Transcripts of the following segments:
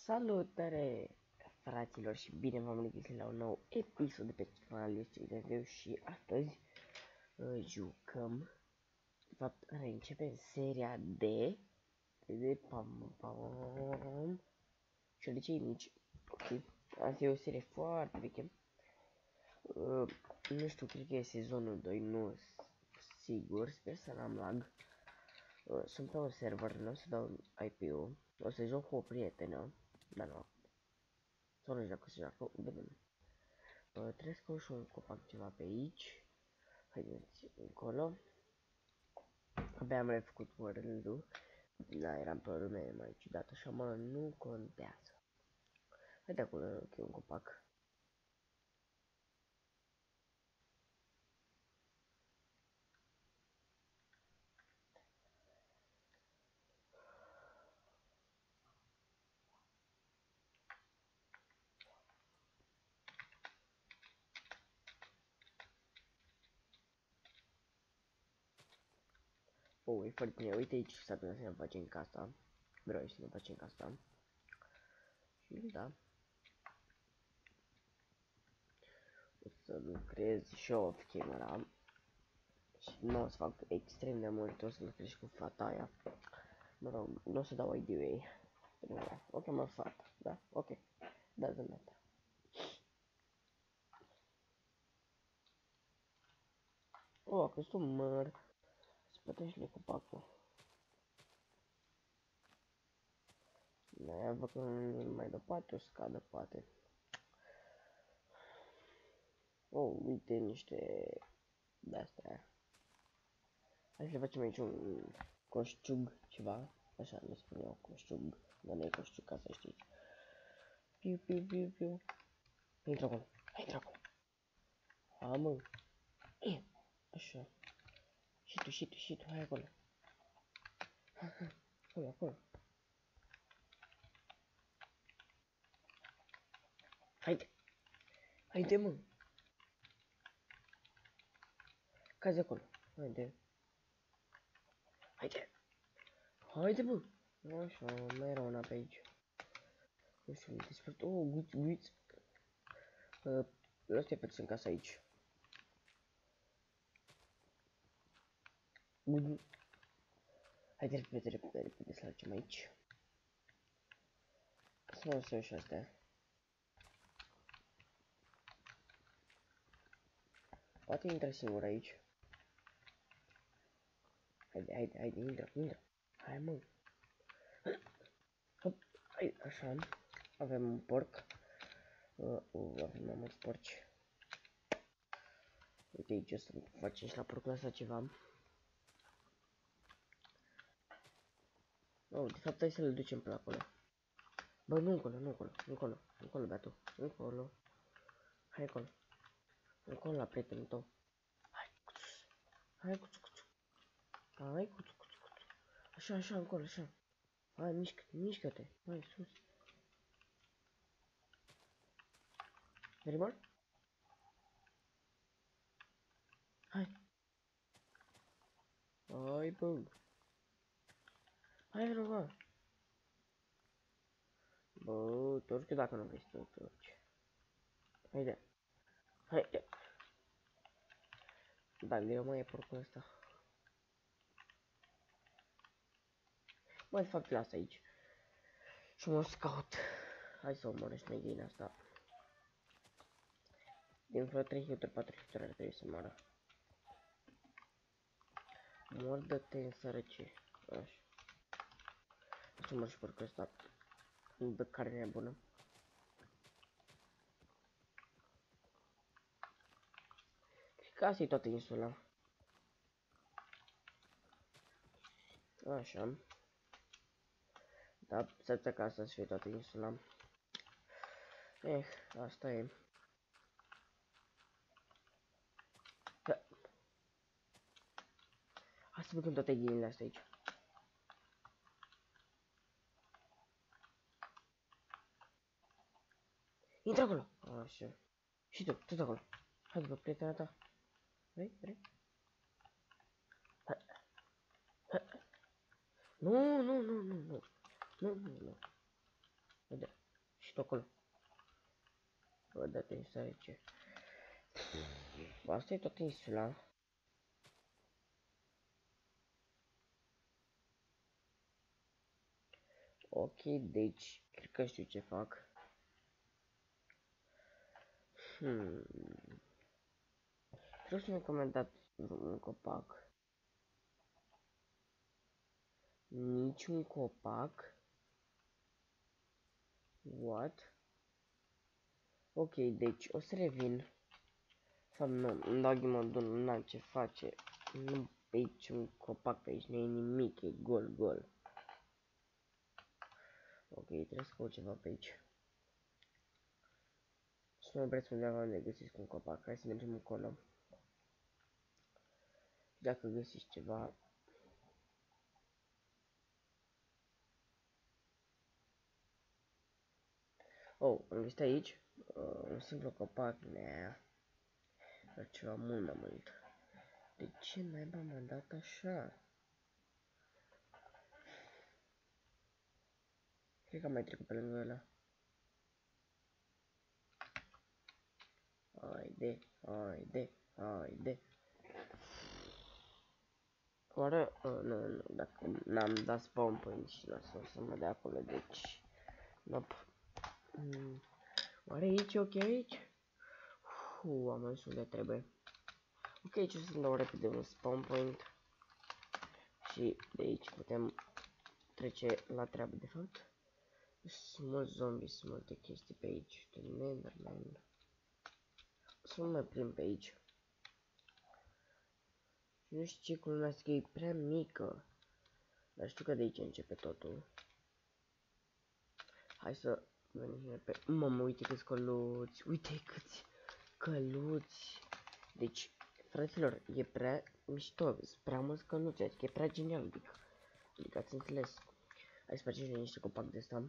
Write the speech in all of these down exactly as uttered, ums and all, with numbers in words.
Salutare, fraților, și bine v-am regăsit la un nou episod de pe canalul Este și astăzi uh, jucăm, de fapt reîncepem seria de de pam pam Cioricei mici. Ok, asta e o serie foarte veche. Uh, nu știu, cred că e sezonul doi, nu sigur, sper să n-am lag. Uh, sunt pe un server, nu o să dau I P-ul, o să joc cu o prietenă, dar nu. Sau nu știu dacă se joacă, vedem. Uh, trebuie să caut și un copac ceva pe aici. Haideți încolo. Abia am refăcut world-ul. Da, eram pe o lume mai ciudată, așa mă, nu contează. Haide acolo, ok, un copac. Oh, e foarte bine, uite aici s-a să ne facem casa. Vreau să ne facem casa. Și da. O să lucrez și off camera. Și nu o să fac extrem de mult, o să lucrez și cu fata aia. Mă rog, nu o să dau I D-ul ei. Ok, mă, fata, da, ok. Doesn't matter. Oh, a crescut un măr. Spătește-le copacul. Da, văd că mai departe o scadă, poate. Oh, uite niște de-astea. Hai să le facem aici un coșciug, ceva. Așa le spun eu, coșciug. Dar nu e coșciug, ca să știți. Piu, piu, piu, piu. Intră acolo, hai, intră acolo. Ha, mă. E, așa. Și tu, și tu, și tu, hai acolo. Ha, ha. Acolo, acolo. Haide. Haide, mă. Cazi acolo. Haide. Haide. Haide, bă. Așa, mai era una pe aici. Nu știu, despre... Oh, guiți, guiți. Uh, Ăsta e puțin casa aici. Bun. Haide repede, repede, repede să facem aici. Să mă lăsăm și astea. Poate intră singur aici. Haide, haide, haide, intră, intră. Hai, mă. Hop, hai, așa. Avem un porc. Uh, uh, avem mai mulți porci. Uite aici o să facem și la porcul ăsta ceva. Oh, de fapt hai să le ducem pe acolo. Bă, nu încolo, nu încolo, încolo, încolo, beatu, încolo. Hai acolo. Încolo la prietenul tău. Hai, cuțu. Hai, cuțu, cuțu. Hai, cuțu, cuțu, cuțu. Așa, așa, încolo, așa. Hai, mișcă-te, mișcă-te. Hai, sus. Very more? Hai. Hai, bă. Hai, bă. Bă, te urci dacă nu vrei să te urci. Haide. Haide. Da, greu mai e porcul ăsta. Bă, de fapt, lasă aici. Și mă scout. Hai să omorăști negheina asta. Din vreo trei hituri, patru hituri ar trebui să moară. Mor de-te în sărăcie. Așa. Să mă și porcul ăsta. De carne bună. Cred că asta e toată insula. Așa. Da, s-ar putea ca asta să fie toată insula. Eh, asta e. Da. Hai să băgăm toate ghiile astea aici. Intră acolo! Așa. Și tu, tot acolo. Hai după prietena ta. Vrei? Vrei? Hai. Hai. Nu, nu, nu, nu, nu. Nu, nu, nu. Uite, și tot acolo. Bă, dă-te să aici. Asta e toată insula. Ok, deci, cred că știu ce fac. Hmm. Vreau să mi-am comentat un copac. Niciun copac. What? Ok, deci o să revin. Sau nu, în doggy mode nu am ce face. Nu pe aici un copac, pe aici nu e nimic, e gol, gol. Ok, trebuie să caut ceva pe aici. Să mă opresc undeva unde găsesc un copac. Hai să mergem încolo. Dacă găsiți ceva. Oh, am găsit aici uh, un simplu copac. Nea. Dar ceva mult mai mult. De ce naiba m-a dat așa? Cred că am mai trecut pe lângă ăla. Haide, haide, haide. Oare, uh, nu, nu, dacă n-am dat spawn point și lasă să mă dea acolo, deci, nope. Mm. Oare aici e ok aici? Uu, am ajuns unde trebuie. Ok, aici o să-mi dau repede un spawn point. Și de aici putem trece la treabă, de fapt. Sunt mulți zombies, sunt multe chestii pe aici. De Netherland. Să nu mai plimb pe aici. Nu știu ce, culmea că e prea mică. Dar știu că de aici începe totul. Hai să venim pe... Mamă, uite câți căluți, uite câți căluți. Deci, fraților, e prea mișto, sunt prea mulți căluți, adică e prea genial, adică, adică ați înțeles. Hai să facem niște copac de ăsta.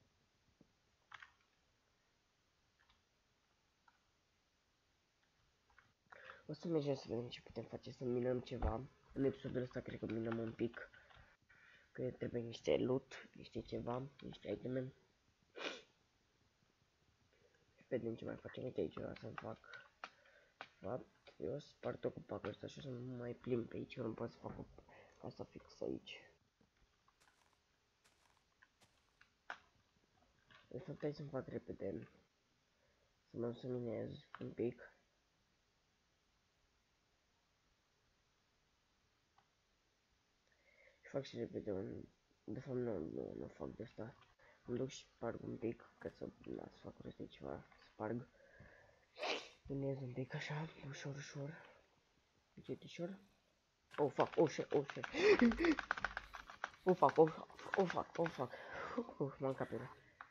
O să mergem să vedem ce putem face, să minăm ceva. În episodul ăsta cred că minăm un pic. Că trebuie niște loot, niște ceva, niște iteme. Și vedem ce mai facem. Uite aici, o să fac. Fapt, eu spart o copacul ăsta și o să nu mai plimb pe aici, eu nu pot să fac asta fix aici. De fapt, hai să-mi fac repede. Să mă să minez un pic. Și fac și repede un... De fapt, nu, nu, nu fac de asta. Îmi duc și sparg un pic, ca să, na, să fac rost de ceva. Sparg. Minez un pic așa, ușor, ușor. Încet, ușor. Oh, fuck, oh, shit, oh, shit. Oh, fuck, oh, oh, fuck, oh, fuck. Uh, m-am capit.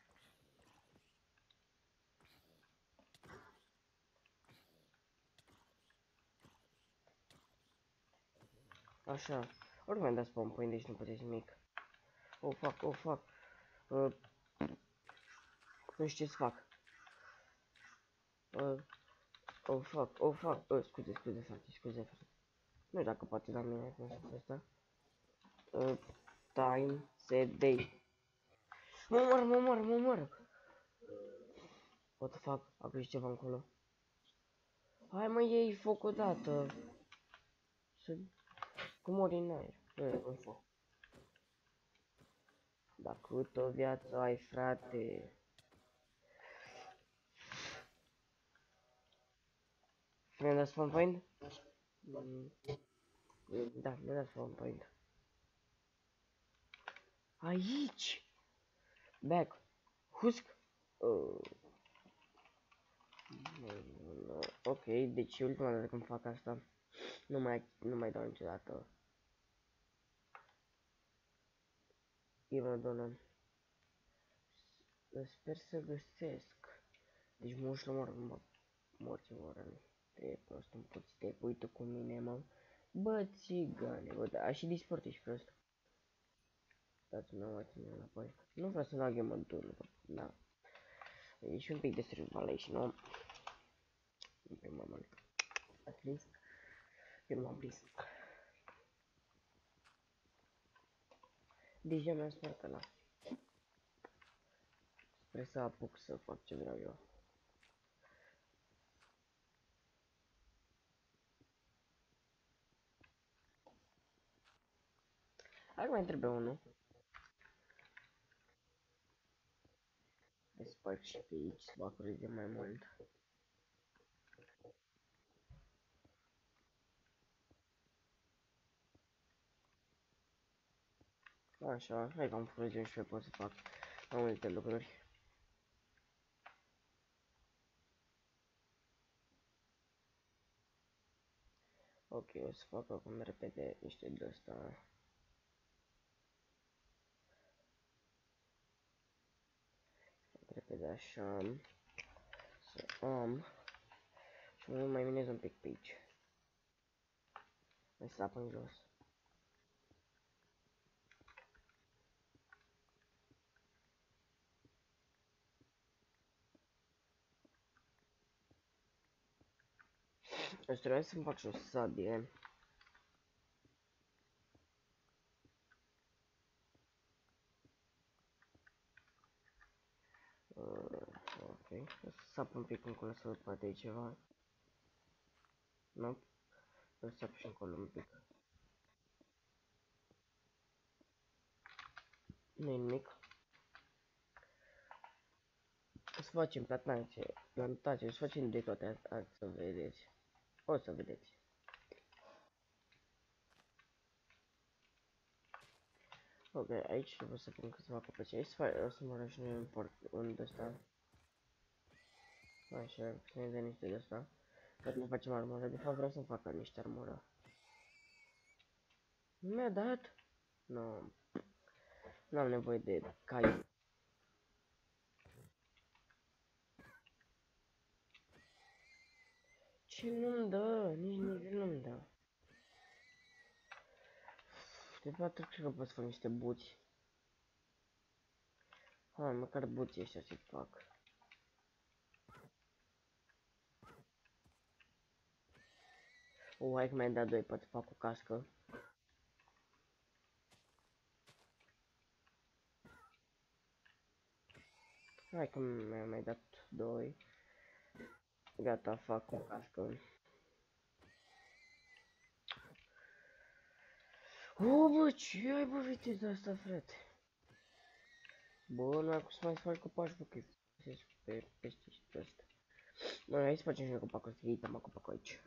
Așa. Ori mi-am dat spawn point, deci nu puteți nimic. Oh, fuck, oh, fuck. Uh, nu știu ce să fac. Uh, oh, fuck, oh, fuck. Uh, scuze, scuze, frate, scuze, frate. Nu știu dacă poate da mine cum să fac asta. Uh, time, set, day. Mă mor, mă mor, mă mor. What the fuck? A greșit ceva încolo. Hai mă, iei foc odată. Să... Cum mori în aer. E, în foc. Dar cât o viață ai, frate. Mi-a dat spawn point? Mm, da, mi-a dat spawn point. Aici! Back. Husk. Uh. No, no. Ok, deci ultima dată când fac asta. Nu mai, nu mai dau niciodată. E mă donă. Sper să găsesc. Deci mă uși la mor, mă. Morți mor. Trebuie prost un puțin. Te uită cu mine, mă. Bă, țigane, bă, da, și disport ești prost. Dați-mi dați-mi înapoi. Nu vreau să dau game on turn, da. E și un pic de survivalation, nu? Nu prea mai mult. At least. Eu nu m-am prins. Deja mi-am spart ăla. Trebuie să apuc să fac ce vreau eu. Hai, mai trebuie unul. Să fac și pe aici, să fac de mai mult. Așa, hai că am făcut și pe pot să fac mai multe lucruri. Ok, o să fac acum repede niște de asta. Repede așa. Să am. Și mă mai minez un pic pe aici. Mai sap în jos. Deci trebuie să-mi fac și o sabie. Uh, ok, o să sap un pic încolo să văd poate e ceva. Nu? O să sap și încolo un pic. Nu e nimic. O să facem plantație, plantație, o să facem de toate astea, să vedeți. O să vedeți. Ok, aici trebuie să pun câțiva copaci. Aici o să mă și noi un port, un de ăsta. Așa, să ne dea niște de ăsta. Ca să ne facem armură. De fapt vreau să-mi facă niște armură. Nu mi-a dat? Nu. Nu am nevoie de cai. Ce nu-mi dă? Nici nivel nu-mi dă. De fapt, cred că pot să fac niște buți. Hai, măcar buții ăștia să fac. O, hai că mi-ai dat doi, poate fac o cască. Hai că mi-ai mai dat doi. Gata, fac o cască. O, bă, ce ai bă viteza asta, frate? Bă, nu ai cum să mai faci copaci, bă, că e pe peste și pe asta. Bă, hai să facem și noi copacul ăsta, uite mă copacul aici.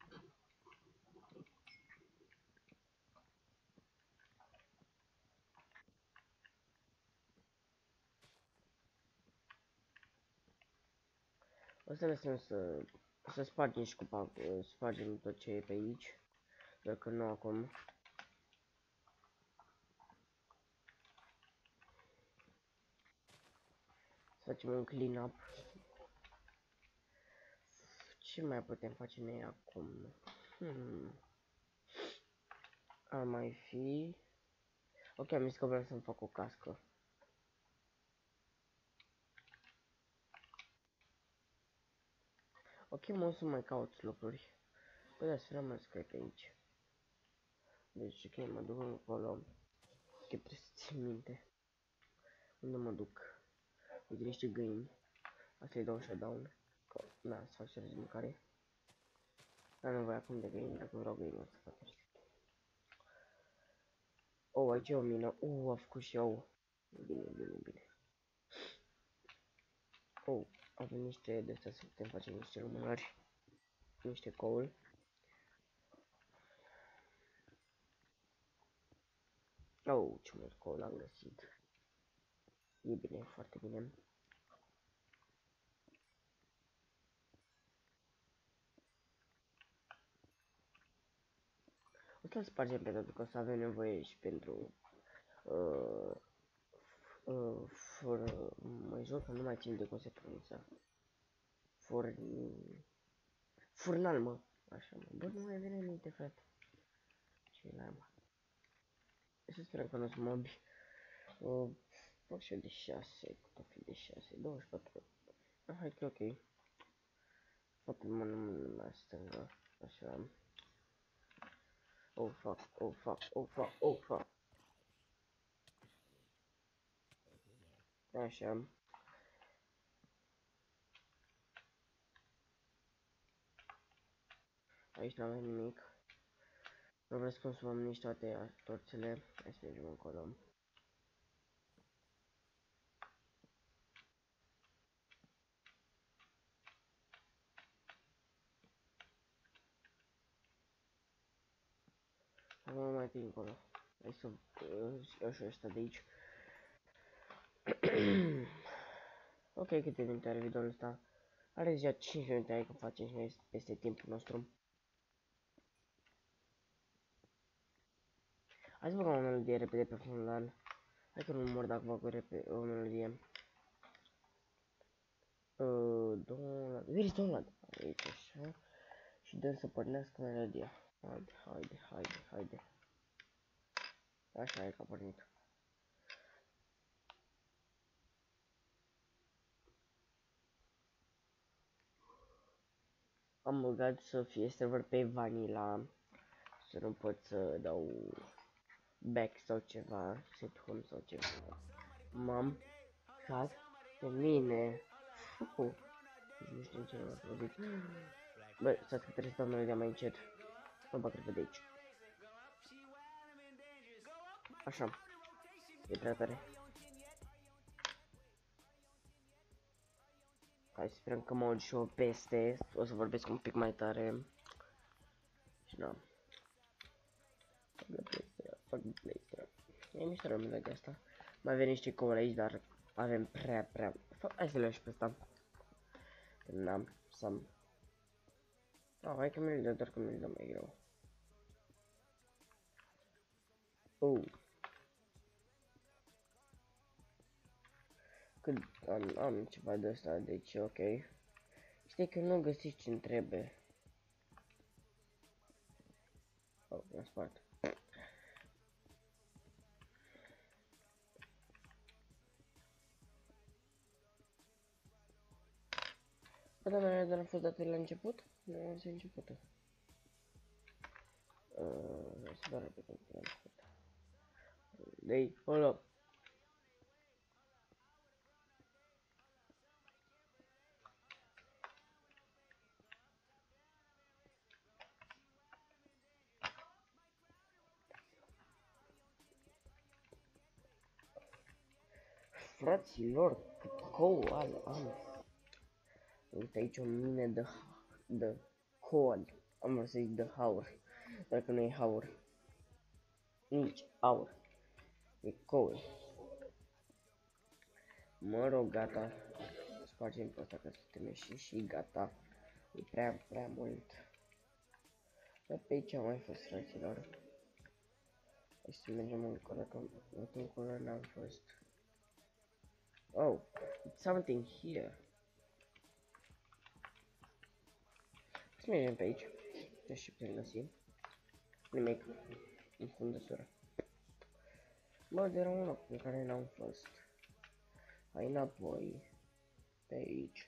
O să lăsăm să, să spargem și copacul, să spargem tot ce e pe aici. Dacă nu acum. Să facem un clean up. Ce mai putem face noi acum? Hmm. Ar mai fi... Ok, am zis că vreau să-mi fac o cască. Ok, mă o să mai caut lucruri. Păi da, să rămân scrie pe aici. Deci, ok, mă duc încolo. Ok, trebuie să țin minte. Unde mă duc? Uite niște găini. Asta îi dau shutdown. Da, să fac șerzi de mâncare. N-am nevoie acum de găini, dacă vreau găini o să fac așa. Oh, aici e o mină. Uh, a făcut și eu. Bine, bine, bine. Oh, avem niște de astea să putem face niște lumânări. Niște coal. Oh, ce mult coal am găsit. E bine, foarte bine. O să spargem pentru că o să avem nevoie și pentru uh, uh, for, mai joc, nu mai țin de cum se pronunță. For, furnal, mă. Așa, mă. Bă, nu mai vine în minte, frate. Ce la mă. Să sperăm că nu sunt mobi. Uh, fac și eu de șase, cât fi de șase, douăzeci și patru. Ah, hai că ok. Fac mă la stânga. Așa. Oh, fuck, oh, fuck, oh, fuck, oh, fuck. Așa. aici n-avem nimic. Nu vreau să consumăm nici toate torțele. Hai să mergem încolo. Acum mai fi încolo. Hai să iau și ăsta de aici. Ok, câte minute are videoul ăsta? Are deja cinci minute, hai că facem și noi peste timpul nostru. Hai să băgăm o melodie repede pe fundal. Hai că nu mor dacă bag o, repede, o melodie. Uh, download, where is download? Aici așa. Și dăm să pornească melodia. Haide, haide, haide, haide. Așa e că a pornit. Am băgat să fie server pe vanilla. Să nu pot să dau back sau ceva, set home sau ceva. M-am cat pe mine. Uh, nu știu ce m-a auzit. Bă, stați că trebuie să dau melodia mai încet. Mă bag repede aici. Așa. E prea tare. Hai să sperăm că mă aud și eu peste. O să vorbesc un pic mai tare. Și da. Fac de playster, fac de playster. E mișto la melodia asta. Mai avem niște cover aici, dar avem prea, prea... Hai să le și pe asta. N-am să-mi... Oh, hai că mi-l dă, doar că mi-l dă mai greu. Oh. Cât am, am ceva de asta, deci ok. Știi că nu găsiți ce-mi trebuie. Oh, mi-am spart. Bă, dar mea dar a fost date la început? Nu am zis începutul. Uh, hai să dau repede la început. Dei, ăla. Fraților, cât coal am. Uite aici o mine de, de coal. Am vrut să zic de haur. Dar că nu e haur. Nici aur. E coal. Mă rog, gata. Spargem pe asta ca să te meși și gata. E prea, prea mult. Dar pe aici am mai fost, fraților. Hai să mergem încolo, că încolo n-am fost. Oh, it's something here. Să mergem pe aici. Nu știu ce găsim. Nimic. În fundătură. Bă, de era un loc în care n-am fost. Hai înapoi. Pe aici.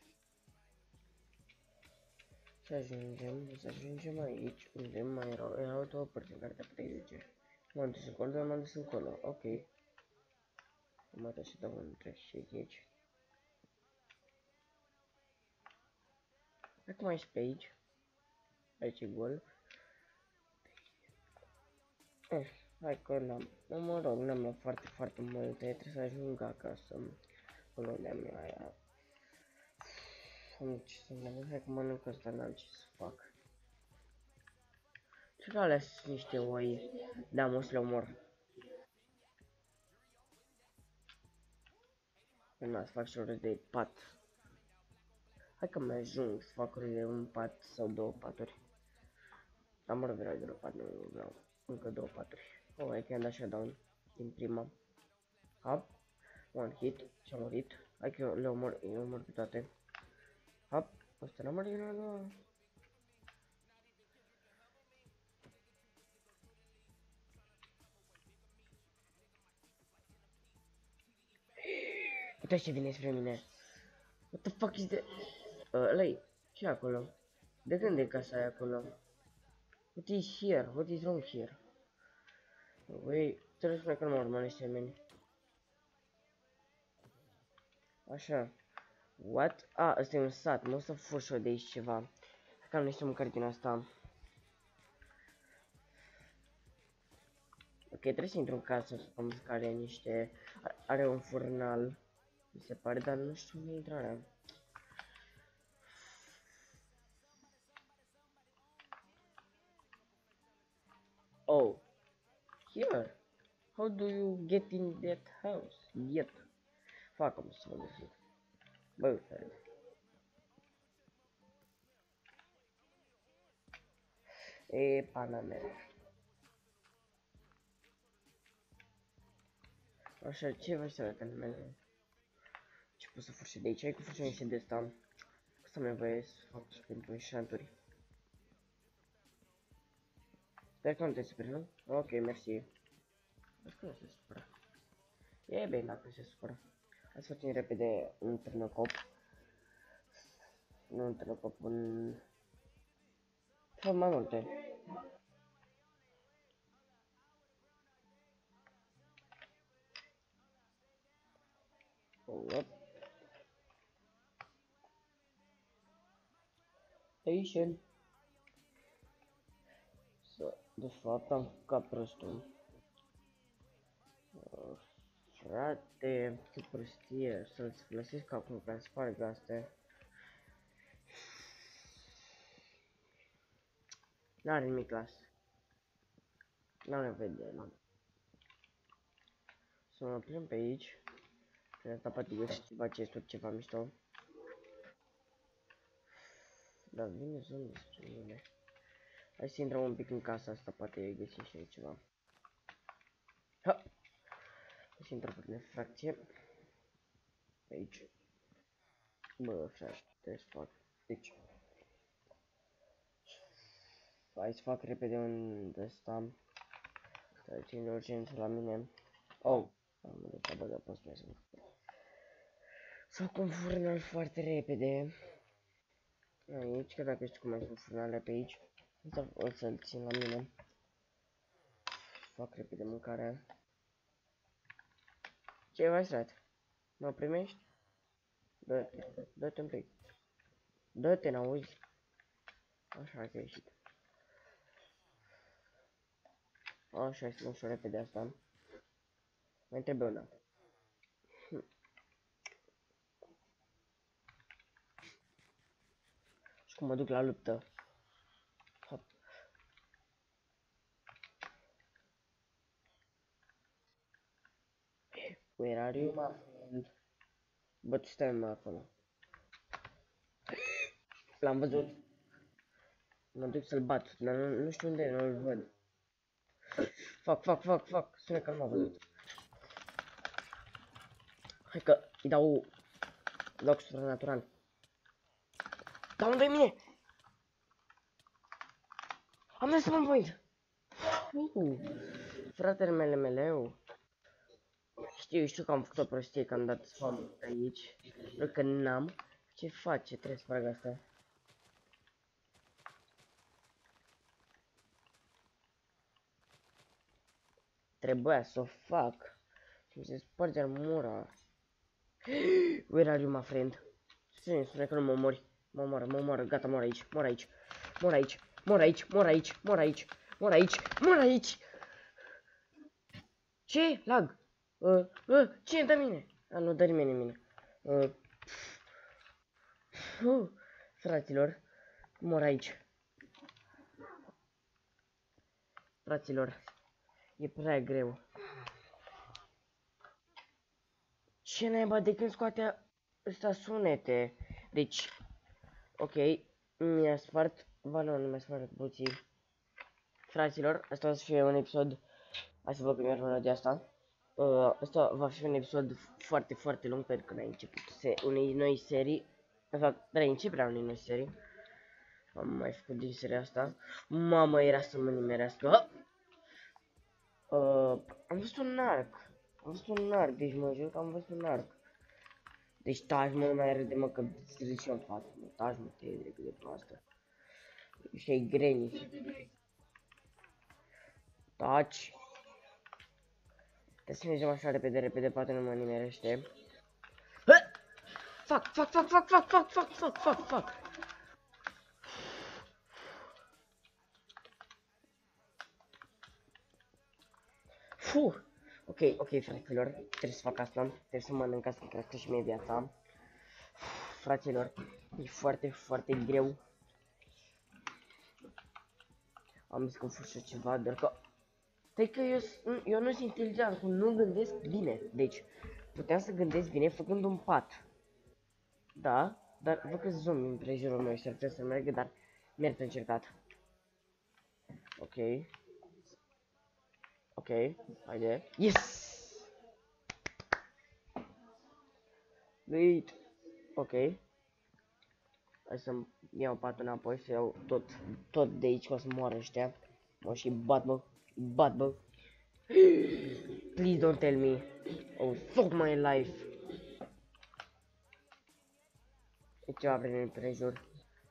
Să ajungem, să ajungem aici, unde mai erau, erau două părți în care te puteai duce. M-am dus încolo, dar m-am dus încolo, ok. Am arătat și dau între și aici. Acum ești pe aici. Aici e gol. Eh, hai că n-am, mă rog, n-am luat foarte, foarte multe, trebuie să ajung acasă. Unde am eu aia. Am ce să mănânc, hai că mănânc ăsta, n-am ce să fac. Ce că alea sunt niște oi, da, mă să le omor. Nu, să fac și ori de pat. Hai că mai ajung să fac ori de un pat sau două paturi. Dar mă rog, vreau de pat, nu vreau încă două paturi. Oh, hai că i-am dat shutdown din prima. Hop, one hit și am murit. Hai că le omor, le omor pe toate. Hop, ăsta n-am murit, nu, nu. Uite ce vine spre mine. What the fuck is that? Uh, ăla-i, ce acolo? De când e casa aia acolo? What is here? What is wrong here? Ui, trebuie să spune că nu mă urmărește mine. Așa. What? Ah, ăsta e un sat, mă să fur și eu de aici ceva. Că am niște mâncare din asta. trebuie să intru în casă să care niște... Are un furnal, mi se pare, dar nu știu unde intrarea. Oh, here. How do you get in that house? Get. Fac cum să vă găsit. Bă, frate. E, pana mea. Așa, ce vă să arăt în mele? Ce pot să furșe de aici? Hai cu furșe niște de asta. Asta mi-e voie să fac pentru înșanturi. Sper că nu te superi, nu? Ok, mersi. Sper că nu se supără. E bine dacă se supără. Hai să facem repede un târnăcop. Nu un târnăcop, un... Fă mai multe. What? Patient. Să, de fapt am făcut prostul. Uh, frate, ce prostie, să-ți folosesc acum ca să sparg astea. N-are nimic las. N-are nevoie de el. Să mă plimb pe aici. Că asta poate găsi ceva chesturi, ceva mișto. Dar vine zonă despre mine. Hai să intrăm un pic în casa asta, poate găsim și aici ceva. Ha! Hai să intrăm pe refracție. Pe aici. Bă, frate, trebuie să fac. Deci. Hai să fac repede un de ăsta. Să țin de urgență la mine. Oh! Am de băgat pe ăsta să fac un furnal foarte repede. Aici, că dacă știu cum mai sunt furnale pe aici. O să-l țin la mine. Fac repede mâncarea. Ce mai frate? Mă primești? Dă-te, dă-te un pic. Dă-te, n-auzi? Așa că ieșit. Așa, să luăm și repede asta. Mai trebuie una. Hm. Și cum mă duc la luptă. Hop. Where are you, my friend? Bă, tu stai mă acolo. L-am văzut. Mă duc să-l bat, dar nu, nu știu unde e, nu-l văd. Fac, fac, fac, fac. Spune că nu m-a văzut. Hai că îi dau loc supranatural. Dar unde-i mine? Am dat spawn point. Uh, fratele mele meleu. Știu, știu că am făcut o prostie, că am dat spawn point aici. Pentru că n-am. Ce face? Trebuie să fac asta. Trebuia să o fac. Și mi se sparge armura. Where are you, my friend? Spune, spune că nu mă mori. Mă omoară, mă omoară, gata, mor aici, mor aici. Mor aici, mor aici, mor aici, mor aici, mor aici, mor aici. Ce? Lag. Uh, uh, ce dă mine? A, nu dă nimeni în mine. Uh. Uh, fraților, mor aici. Fraților, e prea greu. Ce naiba, de când scoate ăsta sunete? Deci, ok, mi-a spart, ba nu, nu mi-a spart puțin. Fraților, asta o să fie un episod, hai să văd cum e melodia asta. Uh, asta va fi un episod foarte, foarte lung, pentru că noi început se unei noi serii. De fapt, de începerea unei noi serii. Am mai făcut din seria asta. Mamă, era să mă nimerească. Uh, am văzut un arc. Am văzut un arc, deci mă jur că am văzut un arc. Deci taci, mă, mai râde, mă, că zici și în față, mă, taci, mă, te drept de proastă. Și ai greni. Taci. Trebuie să mergem așa repede, repede, poate nu mă nimerește. Fac, fac, fac, fac, fac, fac, fac, fac, fac, fac. Puh. Ok, ok, fraților, trebuie să fac asta, trebuie să mănânc ca să crească și mie viața. Fraților, e foarte, foarte greu. Am zis că furșă ceva, doar că... Stai că eu, eu nu sunt inteligent, nu gândesc bine. Deci, puteam să gândesc bine făcând un pat. Da, dar văd că zombie în prejurul meu și ar putea să meargă, dar merită încercat. Ok. Ok, haide. Yes! Wait. Ok. Hai să-mi iau patul înapoi, să iau tot, tot de aici, ca să moară ăștia. Mă, și bat, bă. Bat, bă. Please don't tell me. Oh, fuck my life. E ceva prin împrejur.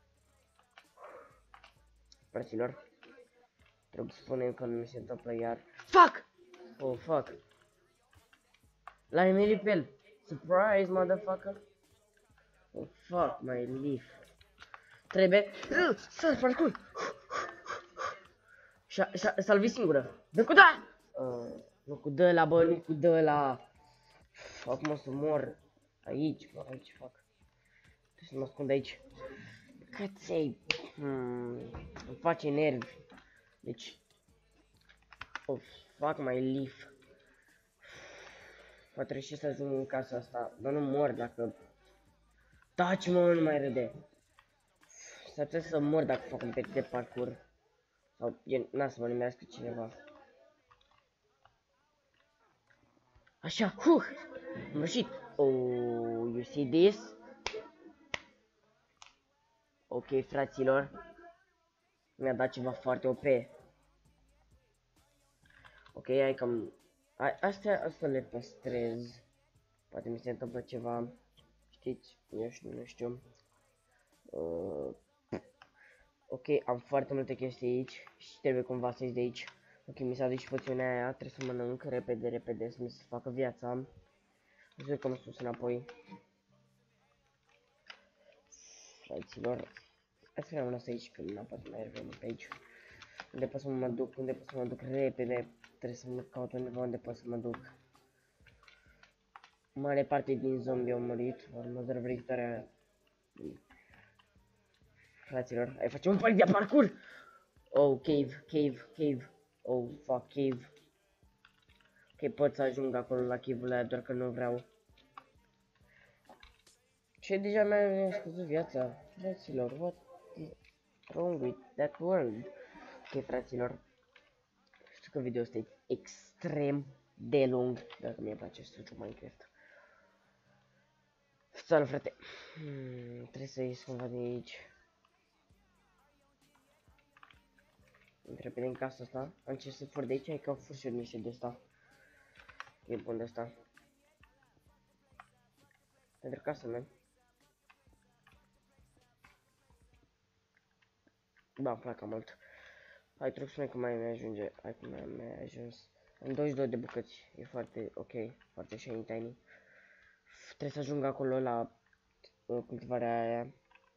Fraților. Trebuie să spunem că nu mi se întâmplă iar. Fuck! Oh, fuck. L-ai nimerit pe el. Surprise, motherfucker. Oh, fuck my leaf. Trebuie să parcur. Salvi singură. Dă cu da! Uh, nu cu dă la, bă, nu cu dă la. Acum o să mor. Aici, bă, aici fac. Trebuie să mă ascund aici. Căței. Hmm, îmi face nervi. Deci. Oh, fuck my leaf. Va trebui să ajung în casa asta. Dar nu mor dacă... Taci, mă, nu mai râde. S-ar putea să mor dacă fac un pic de parcurs. Sau n-a să mă nimerească cineva. Așa, huh! Am reușit. Oh, you see this? Ok, fraților. Mi-a dat ceva foarte O P. Ok, hai cam... Astea, astea le păstrez. Poate mi se întâmplă ceva. Știți? Eu știu, nu știu. Uh, ok, am foarte multe chestii aici. Și trebuie cumva să ies de aici. Ok, mi s-a dus poțiunea aia. Trebuie să mănânc repede, repede, să mi se facă viața. Zic că mă sus înapoi. Fraților. Hai să rămân asta aici, că nu pot mai reveni pe aici. Unde pot să mă duc, unde pot să mă duc repede. Trebuie să mă caut undeva unde pot să mă duc. Mare parte din zombie au murit. Urmează victoria. Fraților, hai facem un paric de parcurs. Oh, cave, cave, cave. Oh, fuck, cave. Ok, pot să ajung acolo la cave-ul ăla, doar că nu vreau. Ce deja mi-a scăzut viața? Fraților, what is wrong with that world? Ok, fraților. Știu că video este extrem de lung, dacă mi-e place să joc Minecraft. Salut, frate. Hmm, trebuie să ies cumva de aici. Intră în casa asta. Am încercat să fur de aici, hai că au fur și niște de asta. E bun de asta. Pentru casa mea. Da, îmi plac mult. Hai, trebuie să că mai mi-ajunge. Hai că mai mi-a ajuns. Am douăzeci și două de bucăți. E foarte ok. Foarte shiny tiny. Trebuie să ajung acolo la uh, cultivarea aia.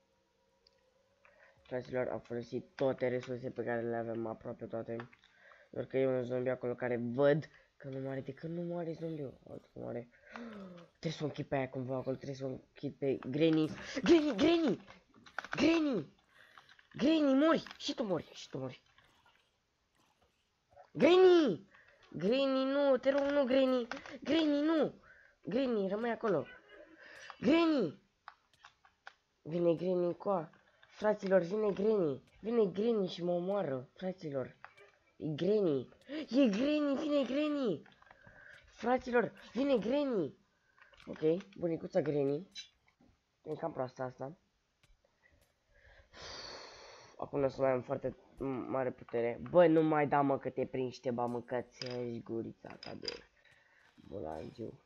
Fraților, am folosit toate resurse pe care le avem, aproape toate. Doar că e un zombie acolo care văd că nu moare, de când nu moare zombiul. Uite că moare. Trebuie să o închid pe aia cumva acolo, trebuie să o închid pe Granny. Granny, Granny! Granny! Granny, mori! Și tu mori, și tu mori. Granny! Granny, nu, te rog, nu, Granny! Granny, nu! Granny, rămâi acolo. Granny! Vine Granny coa. Fraților, vine Granny. Vine Granny și mă omoară, fraților. E Granny. E Granny, vine Granny. Fraților, vine Granny. Ok, bunicuța Granny. E cam proastă asta. Acum o să mai am foarte mare putere. Bă, nu mai da, mă, că te prinzi, te ba, mâncați gurița ta de bulangiu.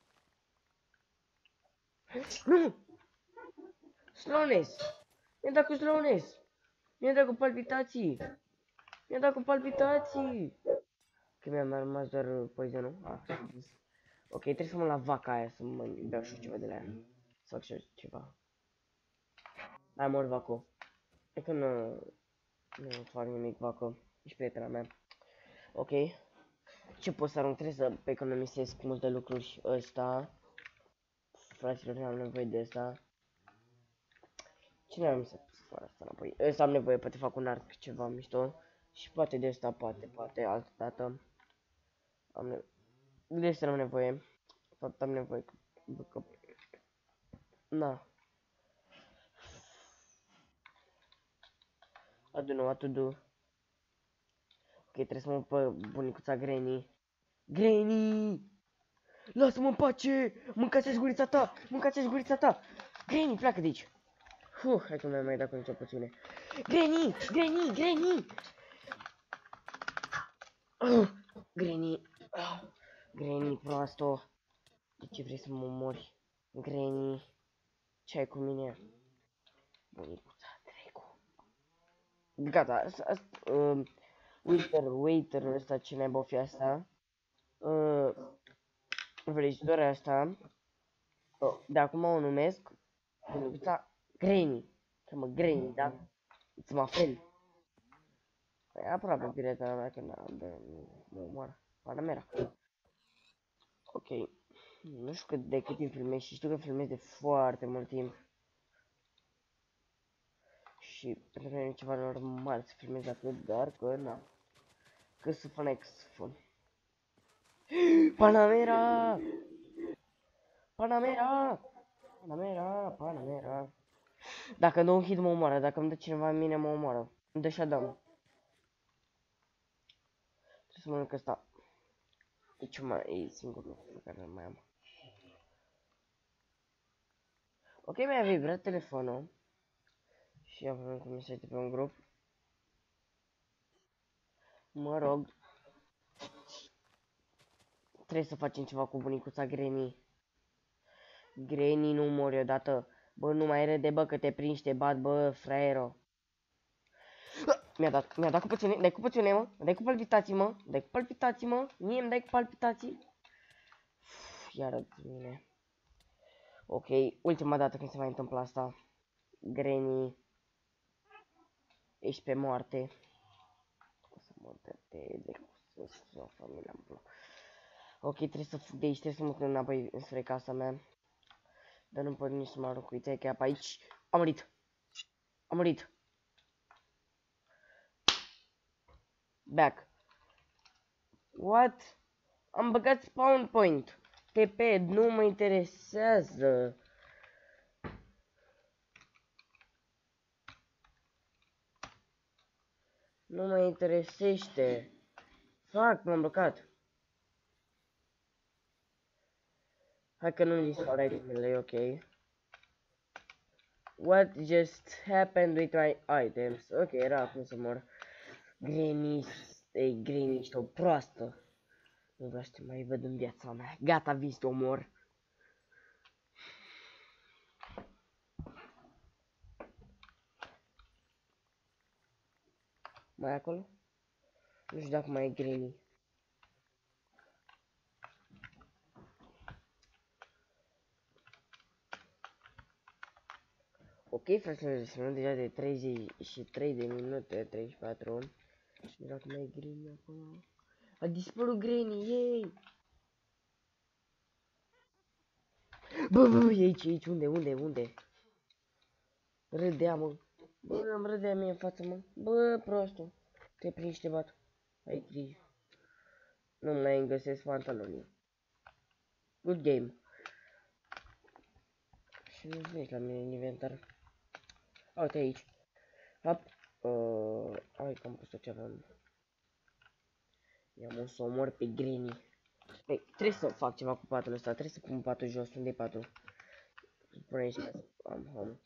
Nu! Slowness! Mi-a dat cu slowness! Mi-a dat cu palpitații! Mi-a dat cu palpitații! Că mi-a rămas doar poizonul. Ah, ok, trebuie să mă la vaca aia să mă beau și ceva de la ea. Să fac și ceva. Hai, mor, vaco. E că nu... Nu fac nimic, vaco. Ești prietena mea. Ok. Ce pot să arunc? Trebuie să economisesc multe lucruri. Ăsta. Fraților, am nevoie de asta. Cine am să fac asta înapoi? Ăsta am nevoie, poate fac un arc ceva mișto. Și poate de asta, poate, poate altă dată. Am nevoie. De asta am nevoie. De fapt am nevoie că... Na. Adu-nu, adu-du. Ok, trebuie să mă pe bunicuța Granny. Granny! Lasă-mă în pace! Mâncați-și gurița ta! Mâncați-și gurița ta! Granny, pleacă de aici! Fuh, hai că mi-am mai dat cu nicio pățiune. Granny! Granny! Granny! Uh, Granny! Uh, Granny, proasto! De ce vrei să mă omori? Granny! Ce ai cu mine? Bunicuța, dracu! Gata, uh, waiter, waiterul ăsta, ce naiba o fi asta? Uh, Vrăjitoarea asta, oh, de acum o numesc Bunicuța Granny. Cheamă Granny, da? It's my friend. Păi aproape prietena mea că mă omoară. Panamera. Ok. Nu știu cât de cât timp filmez și știu că filmez de foarte mult timp. Și pentru că e ceva normal să filmez atât, dar că na. Că să flex fun. Panamera! Panamera! Panamera! Panamera! Dacă nu hit mă omoară, dacă îmi dă cineva în mine mă omoară. Îmi dă shutdown. Trebuie să mănânc ăsta. E ce mai e singurul lucru pe care îl mai am. Ok, mi-a vibrat telefonul. Și am primit un mesaj de pe un grup. Mă rog. Trebuie să facem ceva cu bunicuța Granny. Granny, nu mori odată. Bă, nu mai râde, bă, că te prinzi, te bat, bă, fraiero. Mi-a dat, mi-a dat cu pățiune, dai cu pățiune, mă. Dai cu palpitații, mă. Dai cu palpitații, mă. Mie îmi dai cu palpitații. Uf, iară de mine. Ok, ultima dată când se mai întâmplă asta. Granny. Ești pe moarte. O să mă dă-te de sus, o familia în bloc. Ok, trebuie să fug de aici, trebuie să mă plâng înapoi înspre casa mea. Dar nu pot nici să mă arunc, uite că e pe aici. Am murit. Am murit. Back. What? Am băgat spawn point. T P, nu mă interesează. Nu mă interesește. Fuck, m-am blocat. Hai că nu-mi dispar itemele, ok. What just happened with my items? Ok, era acum să mor. Granny, ei, Granny, ești o proastă. Nu vreau să te mai văd în viața mea. Gata, vin să te omor. Mai acolo? Nu știu dacă mai e Granny. Ok, fraților, sunt deja de treizeci și trei de minute, treizeci și patru. Și dacă mai e Granny acolo. A dispărut Granny, yay! Bă, bă, bă, e aici, e aici, unde, unde, unde? Râdea, mă. Bă, am râdea mie în față, mă. Bă, prostul. Te prinzi, te bat. Ai grijă. Nu mai îmi găsesc pantalonii. Good game. Și nu vezi la mine în inventar. Uite aici. Hop. Uh, ai că am pus-o ceva. I-am să omor pe Granny. Păi, trebuie să fac ceva cu patul ăsta. Trebuie să pun patul jos. Unde e patul? Pune aici. Am home.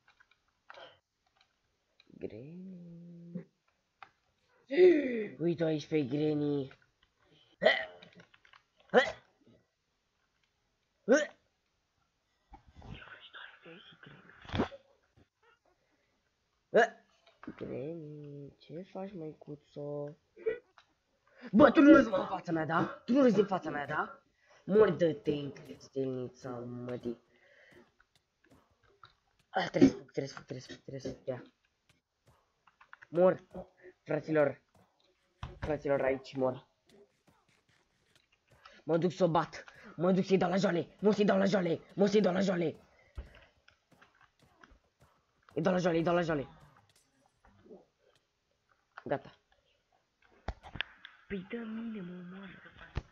Granny. Uite aici pe Granny. Granny, ce faci, măicuțo? Bă, tu nu râzi în fața mea, da? Tu nu râzi în fața mea, da? Mori de-te în crestelnița, mătii. Ah, trebuie să fug, trebuie să fug, trebuie să fug, trebuie să fug, ia. Mor, fraților. Fraților, aici mor. Mă duc să o bat. Mă duc să-i dau la joale. Mă să-i dau la joale. Mă să-i dau la joale. Îi dau la joale, îi dau la joale. Gata. Păi dă mine, mă omoară.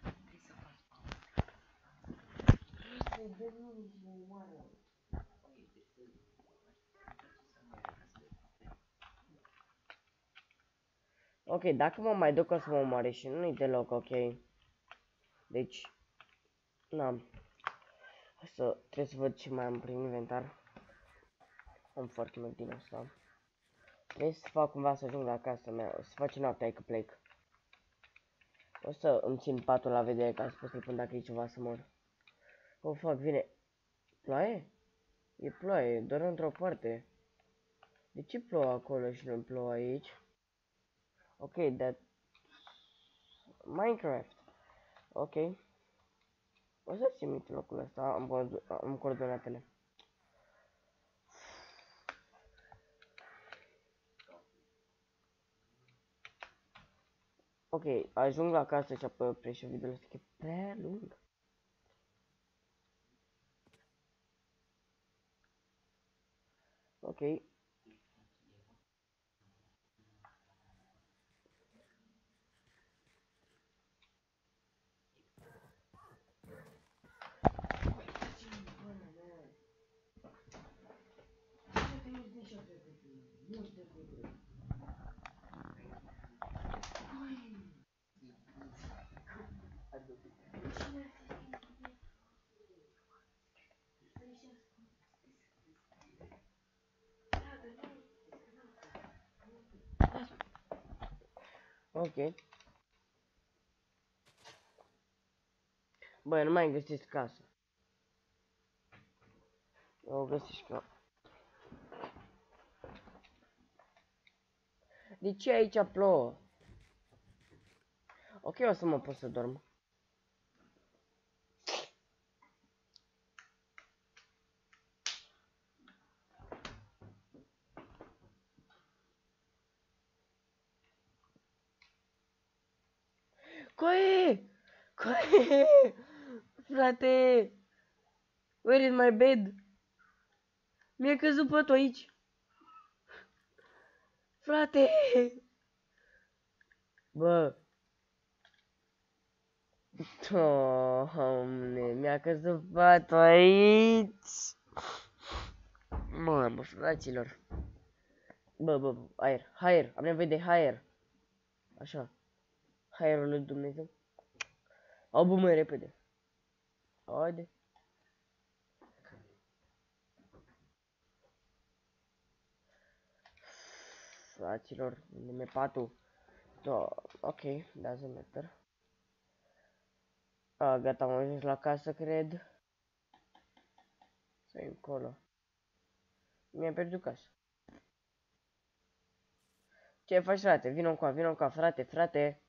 Păi dă mine, mă omoară. Ok, dacă mă mai duc o să mă omoare și nu-i deloc ok. Deci, n-am. Să, trebuie să văd ce mai am prin inventar. Am foarte mult din asta. Trebuie să fac cumva să ajung la casa mea. O să face noaptea că plec. O să îmi țin patul la vedere ca să pot să-l pun dacă e ceva să mor. Oh, fuck, vine. Ploaie? E ploaie, doar într-o parte. De ce plouă acolo și nu plouă aici? Ok, that... Minecraft. Ok. O să țin locul ăsta, am, am coordonatele. Ok, ajung la casă și apoi opresc și videoul ăsta, că e prea lung. Ok. Ok. Băi, nu mai găsesc casă. O găsești că... De ce aici plouă? Ok, o să mă pot să dorm. Coe! Coe! Frate! Where is my bed? Mi-a căzut pătul aici. Frate! Bă! Doamne, mi-a căzut pătul aici. Mamă, fraților. Bă, bă, bă, aer, aer, am nevoie de aer. Așa. Aerul lui Dumnezeu. Au, bă, mai repede. Haide. Fraților, unde-mi e patul? Da, ok, doesn't matter. A, gata, am ajuns la casă, cred. Să încolo. Mi-am pierdut casa. Ce faci, frate? Vino încoa, vino încoa, frate, frate.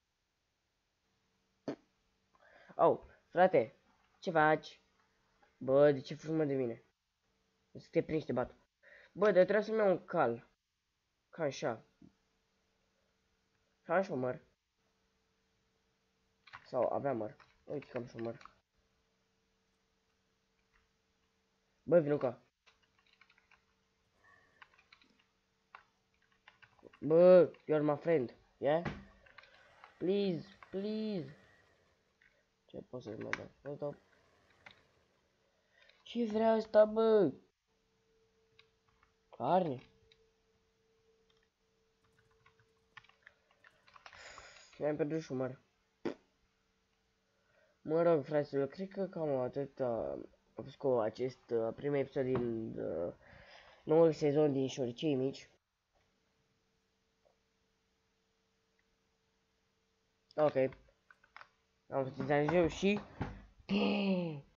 Oh, frate, ce faci? Bă, de ce fugi, mă, de mine? O să te prinzi, te bat. Bă, dar trebuie să-mi iau un cal. Ca așa. Ca așa, măr. Sau avea măr. Uite că am și măr. Bă, vino ca. Bă, you're my friend. Yeah? Please, please. Ce pot să-ți mai dau? Pot dau? Ce vrea asta, bă? Carne. Mi-am pierdut și măr. Mă rog, fraților, cred că cam atât a fost cu acest uh, prim episod din uh, noul sezon din Șoricei Mici. Ok. Am fost și...